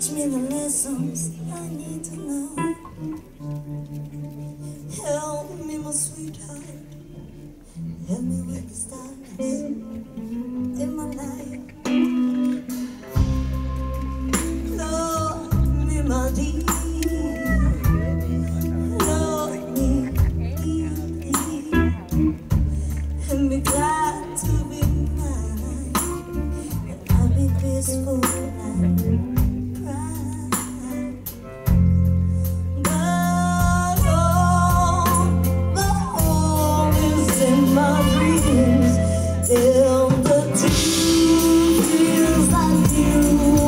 Teach me the lessons I need to know. Help me, my sweetheart. Help me with the stars in my life. Love me, my dear. Love me deeply. And be glad to be mine. And I'll be peaceful and in the truth feels like you.